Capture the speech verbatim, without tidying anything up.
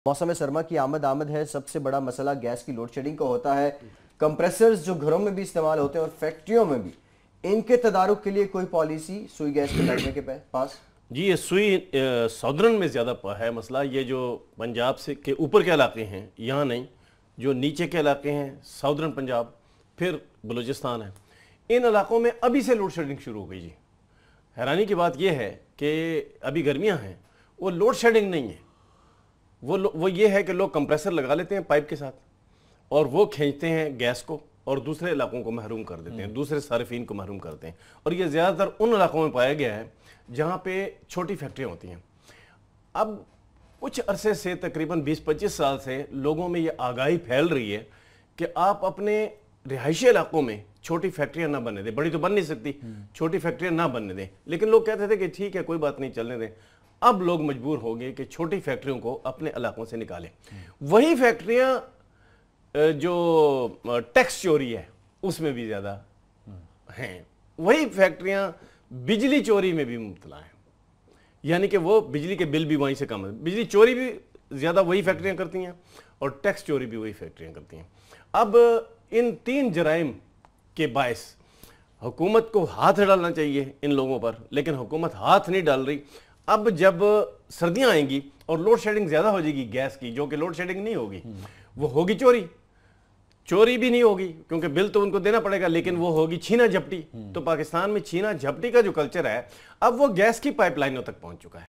मौसम सरमा की आमद आमद है। सबसे बड़ा मसला गैस की लोड शेडिंग का होता है। कंप्रेसर्स जो घरों में भी इस्तेमाल होते हैं और फैक्ट्रियों में भी, इनके तदारुक के लिए कोई पॉलिसी सुई गैस के महकमे के पास? जी, ये सुई साउदर्न में ज़्यादा है मसला। ये जो पंजाब से के ऊपर के इलाके हैं यहाँ नहीं, जो नीचे के इलाके हैं साउदर्न पंजाब, फिर बलूचिस्तान है, इन इलाकों में अभी से लोड शेडिंग शुरू हो गई। जी, हैरानी की बात यह है कि अभी गर्मियाँ हैं, वो लोड शेडिंग नहीं है, वो वो ये है कि लोग कंप्रेसर लगा लेते हैं पाइप के साथ और वो खींचते हैं गैस को और दूसरे इलाकों को महरूम कर देते हैं, दूसरे सारिफीन को महरूम करते हैं। और ये ज़्यादातर उन इलाकों में पाया गया है जहाँ पे छोटी फैक्ट्रियाँ होती हैं। अब कुछ अरसे से, तकरीबन बीस पच्चीस साल से लोगों में ये आगाही फैल रही है कि आप अपने रिहायशी इलाकों में छोटी फैक्ट्रियाँ ना बनने दें। बड़ी तो बन नहीं सकती, छोटी फैक्ट्रियाँ ना बनने दें, लेकिन लोग कहते थे कि ठीक है कोई बात नहीं, चलने दें। अब लोग मजबूर हो गए कि छोटी फैक्ट्रियों को अपने इलाकों से निकालें। वही फैक्ट्रियां जो टैक्स चोरी है उसमें भी ज़्यादा हैं, वही फैक्ट्रियां बिजली चोरी में भी मुब्तला हैं, यानी कि वो बिजली के बिल भी वहीं से कम है। बिजली चोरी भी ज़्यादा वही फैक्ट्रियां करती हैं और टैक्स चोरी भी वही फैक्ट्रियां करती हैं। अब इन तीन जराइम के बायस हुकूमत को हाथ डालना चाहिए इन लोगों पर, लेकिन हुकूमत हाथ नहीं डाल रही। अब जब सर्दियां आएंगी और लोड शेडिंग ज़्यादा हो जाएगी गैस की, जो कि लोड शेडिंग नहीं होगी, वो होगी चोरी। चोरी भी नहीं होगी क्योंकि बिल तो उनको देना पड़ेगा, लेकिन वो होगी छीना झपटी। तो पाकिस्तान में छीना झपटी का जो कल्चर है, अब वो गैस की पाइपलाइनों तक पहुंच चुका है।